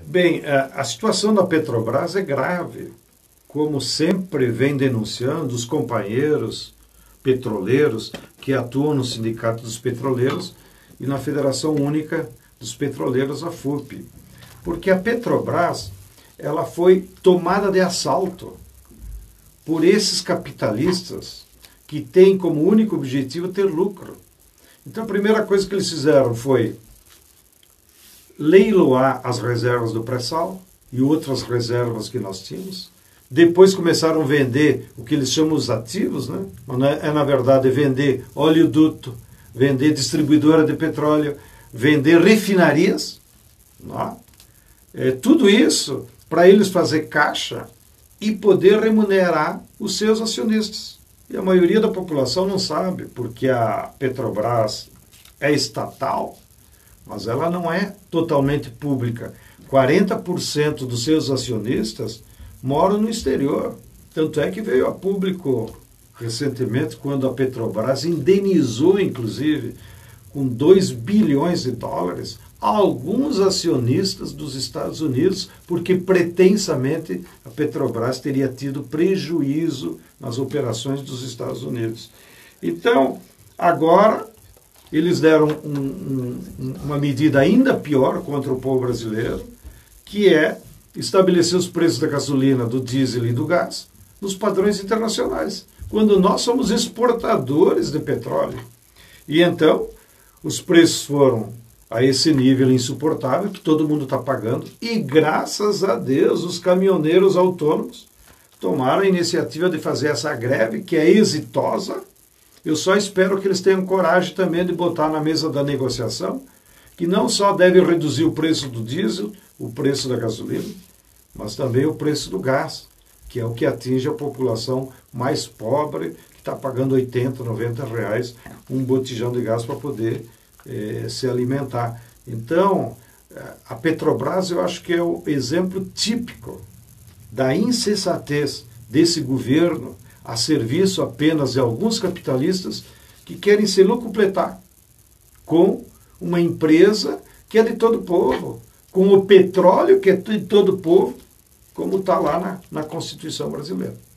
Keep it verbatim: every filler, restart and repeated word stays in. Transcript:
Bem, a, a situação da Petrobras é grave, como sempre vem denunciando os companheiros petroleiros que atuam no Sindicato dos Petroleiros e na Federação Única dos Petroleiros, a FURP. Porque a Petrobras ela foi tomada de assalto por esses capitalistas que têm como único objetivo ter lucro. Então a primeira coisa que eles fizeram foi leiloar as reservas do pré-sal e outras reservas que nós tínhamos. Depois começaram a vender o que eles chamam os ativos, né? É na verdade vender oleoduto, vender distribuidora de petróleo, vender refinarias, né? É, tudo isso para eles fazer caixa e poder remunerar os seus acionistas. E a maioria da população não sabe, porque a Petrobras é estatal, mas ela não é totalmente pública. quarenta por cento dos seus acionistas moram no exterior. Tanto é que veio a público recentemente, quando a Petrobras indenizou, inclusive, com dois bilhões de dólares, alguns acionistas dos Estados Unidos, porque pretensamente a Petrobras teria tido prejuízo nas operações dos Estados Unidos. Então, agora, eles deram um, um, uma medida ainda pior contra o povo brasileiro, que é estabelecer os preços da gasolina, do diesel e do gás nos padrões internacionais, quando nós somos exportadores de petróleo. E então, os preços foram a esse nível insuportável que todo mundo está pagando, e graças a Deus os caminhoneiros autônomos tomaram a iniciativa de fazer essa greve, que é exitosa. Eu só espero que eles tenham coragem também de botar na mesa da negociação, que não só deve reduzir o preço do diesel, o preço da gasolina, mas também o preço do gás, que é o que atinge a população mais pobre, que está pagando oitenta, noventa reais um botijão de gás para poder eh, se alimentar. Então, a Petrobras eu acho que é o exemplo típico da insensatez desse governo a serviço apenas de alguns capitalistas que querem se locupletar com uma empresa que é de todo o povo, com o petróleo que é de todo o povo, como está lá na, na Constituição brasileira.